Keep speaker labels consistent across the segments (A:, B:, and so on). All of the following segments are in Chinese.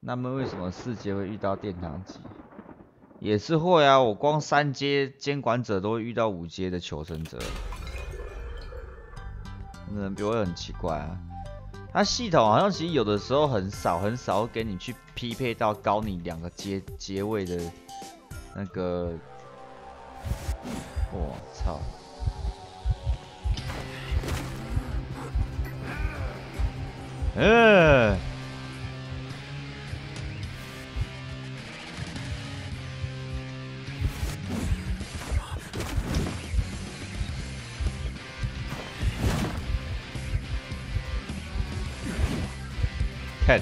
A: 那么为什么4阶会遇到殿堂级？也是会啊，我光3阶监管者都会遇到5阶的求生者，人比我很奇怪啊。它系统好像其实有的时候很少会给你去匹配到高你2个阶位的那个，我操！看。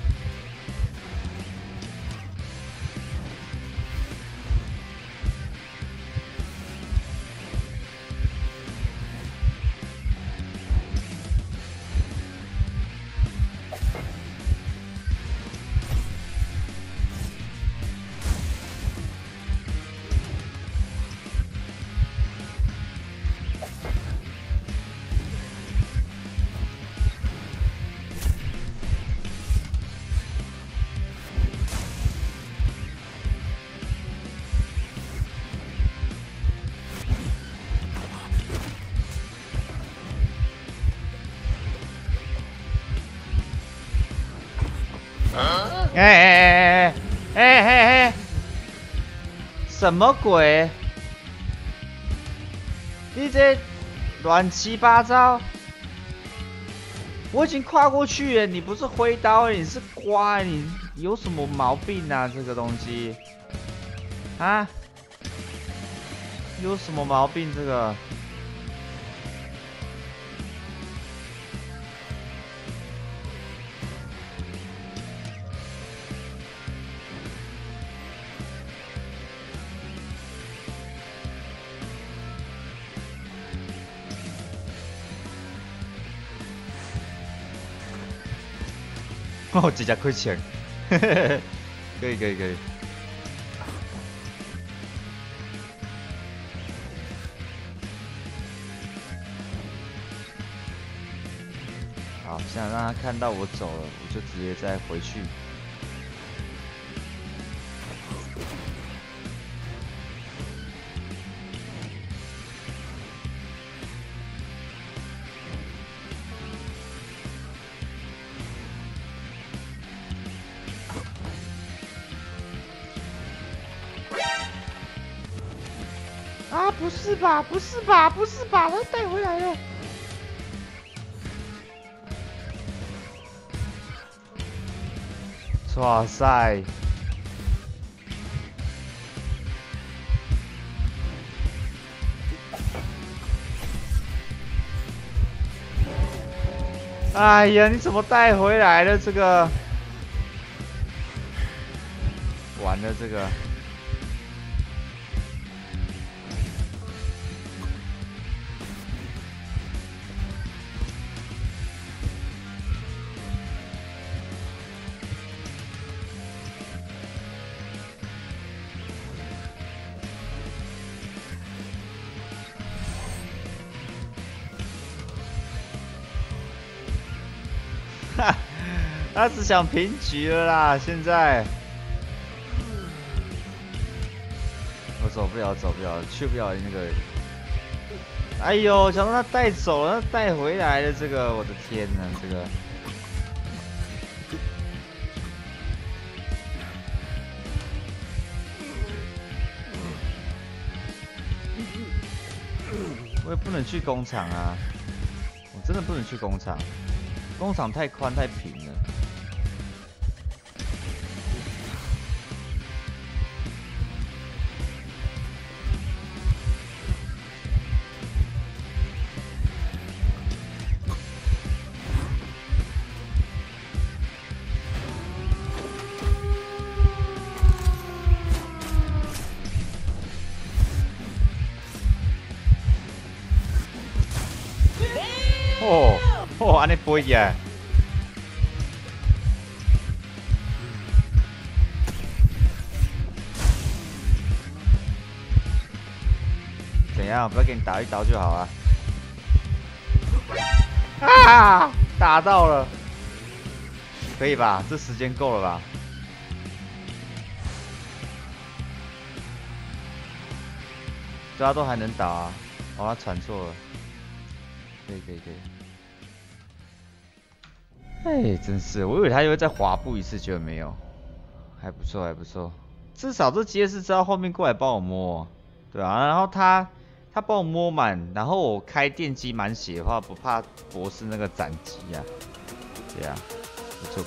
A: 哎！什么鬼？你这乱七八糟！我已经跨过去了，你不是挥刀，你是刮，你有什么毛病啊？这个东西啊，有什么毛病？这个？哦，直接亏钱，可以。好，现在让他看到我走了，我就直接再回去。啊！不是吧？他带回来了。哇塞！哎呀，你怎么带回来了？这个完了，这个。他只想平局了啦！现在我走不了，去不了那个。哎呦，想让他带走了，他带回来了，这个我的天哪，这个。我也不能去工厂啊！我真的不能去工厂，工厂太宽太平了。哦，安尼飞呀！怎样？不要给你打一刀就好啊！啊，打到了，可以吧？这时间够了吧？ 对啊，都还能打啊。哦，他传错了。可以。哎，真是，我以为他又会再滑步一次，结果没有。还不错。至少这阶是知道后面过来帮我摸，对啊。然后他帮我摸满，然后我开电击满血的话，不怕博士那个斩击啊。对啊，不错。